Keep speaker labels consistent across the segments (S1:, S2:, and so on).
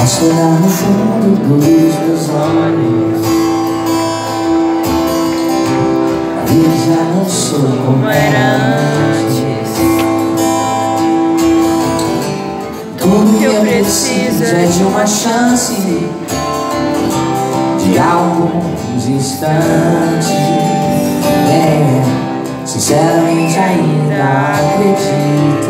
S1: Posso olhar no fundo dos meus olhos e já não sou como era antes. Tudo que eu preciso é de uma chance, de alguns instantes. Sinceramente ainda acredito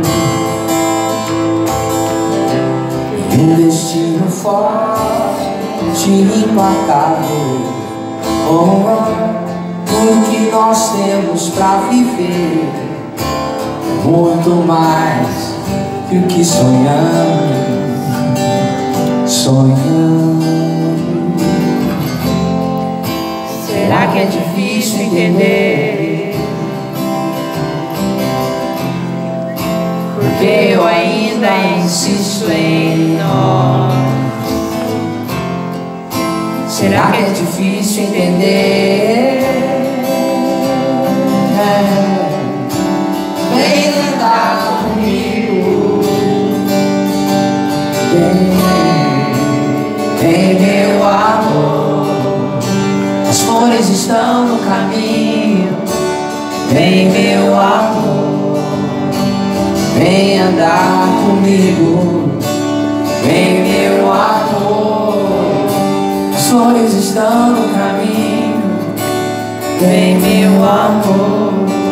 S1: em um destino forte e implacável, tudo que nós temos pra viver, muito mais que o que sonhamos. Será que é difícil entender? Porque eu ainda insisto em nós. Será que é difícil entender? Vem andar comigo, vem meu amor. As flores estão no caminho. Vem meu amor, vem andar comigo. Vem meu amor, as flores estão no caminho. Vem meu amor.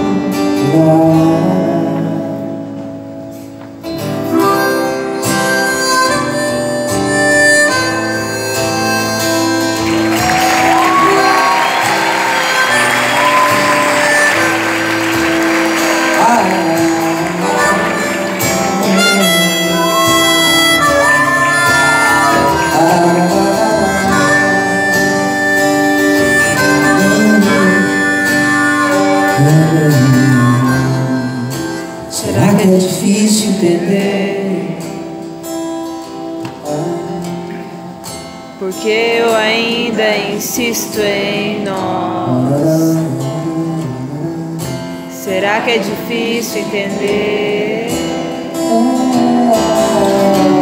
S1: Será que é difícil entender?
S2: Porque eu ainda insisto em nós. Será que é difícil entender?